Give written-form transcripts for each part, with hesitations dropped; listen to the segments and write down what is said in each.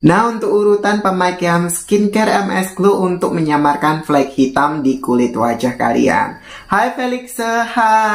Nah, untuk urutan pemakaian skincare MS Glow untuk menyamarkan flek hitam di kulit wajah kalian. Hai Felixa,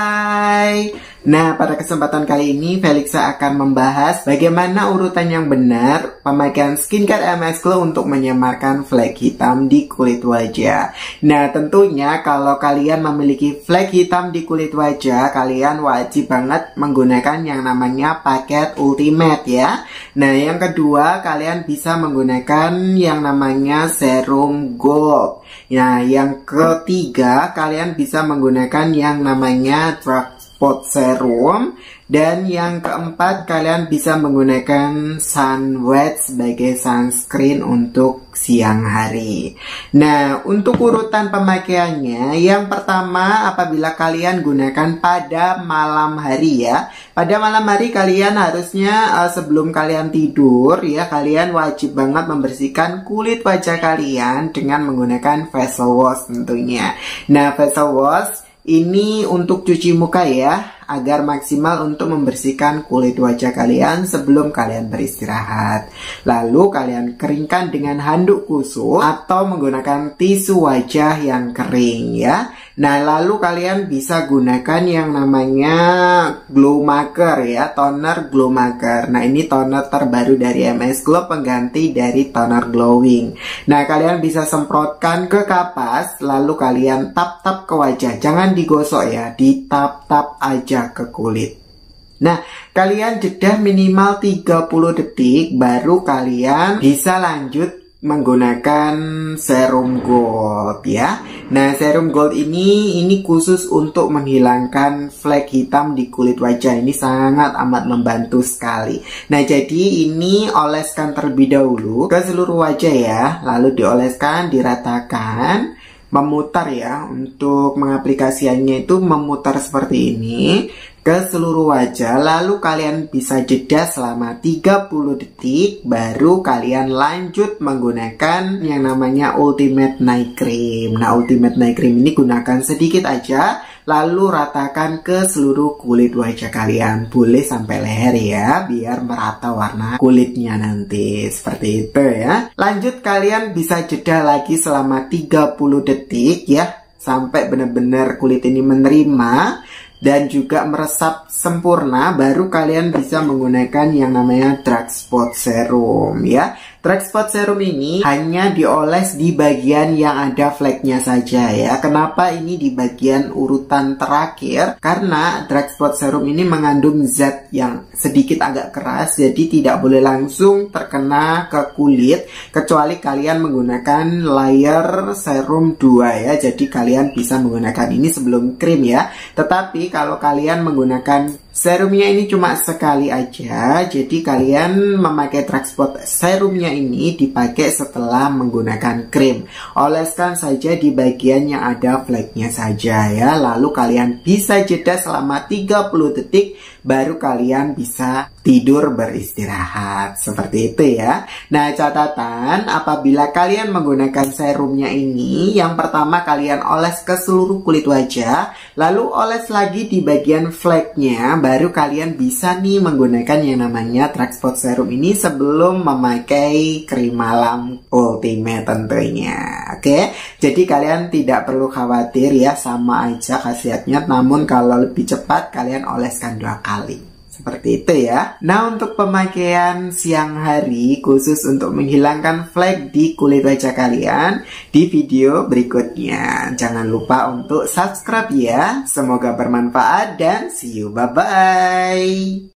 hai. Nah, pada kesempatan kali ini Felixa akan membahas bagaimana urutan yang benar pemakaian skincare MS Glow untuk menyamarkan flek hitam di kulit wajah. Nah, tentunya kalau kalian memiliki flek hitam di kulit wajah, kalian wajib banget menggunakan yang namanya paket Ultimate ya. Nah, yang kedua, kalian bisa menggunakan yang namanya serum gold. Nah, yang ketiga, kalian bisa menggunakan yang namanya dark spot serum. Dan yang keempat, kalian bisa menggunakan sun wedge sebagai sunscreen untuk siang hari. Nah, untuk urutan pemakaiannya, yang pertama apabila kalian gunakan pada malam hari ya. Pada malam hari kalian harusnya sebelum kalian tidur ya, kalian wajib banget membersihkan kulit wajah kalian dengan menggunakan facial wash tentunya. Nah, facial wash ini untuk cuci muka ya, agar maksimal untuk membersihkan kulit wajah kalian sebelum kalian beristirahat. Lalu kalian keringkan dengan handuk khusus atau menggunakan tisu wajah yang kering ya. Nah, lalu kalian bisa gunakan yang namanya glow maker ya, toner glow maker. Nah, ini toner terbaru dari MS Glow, pengganti dari toner glowing. Nah, kalian bisa semprotkan ke kapas, lalu kalian tap-tap ke wajah. Jangan digosok ya, ditap-tap aja ke kulit. Nah, kalian jeda minimal 30 detik baru kalian bisa lanjut menggunakan serum gold ya. Nah, serum gold ini khusus untuk menghilangkan flek hitam di kulit wajah. Ini sangat amat membantu sekali. Nah, jadi ini oleskan terlebih dahulu ke seluruh wajah ya, lalu dioleskan, diratakan, memutar ya. Untuk mengaplikasikannya itu memutar seperti ini ke seluruh wajah, lalu kalian bisa jeda selama 30 detik baru kalian lanjut menggunakan yang namanya Ultimate Night Cream. Nah, Ultimate Night Cream ini gunakan sedikit aja, lalu ratakan ke seluruh kulit wajah kalian. Boleh sampai leher ya, biar merata warna kulitnya nanti. Seperti itu ya. Lanjut kalian bisa jeda lagi selama 30 detik ya, sampai benar-benar kulit ini menerima dan juga meresap sempurna, baru kalian bisa menggunakan yang namanya dark spot serum ya. Dark spot serum ini hanya dioles di bagian yang ada fleknya saja ya. Kenapa ini di bagian urutan terakhir? Karena dark spot serum ini mengandung zat yang sedikit agak keras, jadi tidak boleh langsung terkena ke kulit kecuali kalian menggunakan layer serum 2 ya. Jadi kalian bisa menggunakan ini sebelum krim ya. Tetapi kalau kalian menggunakan serumnya ini cuma sekali aja, jadi kalian memakai dark spot serumnya ini dipakai setelah menggunakan krim. Oleskan saja di bagian yang ada fleknya saja ya. Lalu kalian bisa jeda selama 30 detik baru kalian bisa tidur beristirahat. Seperti itu ya. Nah, catatan apabila kalian menggunakan serumnya ini, yang pertama kalian oles ke seluruh kulit wajah, lalu oles lagi di bagian fleknya, baru kalian bisa nih menggunakan yang namanya dark spot serum ini sebelum memakai krim malam Ultimate tentunya. Oke, jadi kalian tidak perlu khawatir ya, sama aja khasiatnya, namun kalau lebih cepat kalian oleskan 2 kali. Seperti itu ya. Nah, untuk pemakaian siang hari khusus untuk menghilangkan flek di kulit wajah kalian di video berikutnya. Jangan lupa untuk subscribe ya. Semoga bermanfaat dan see you. Bye-bye.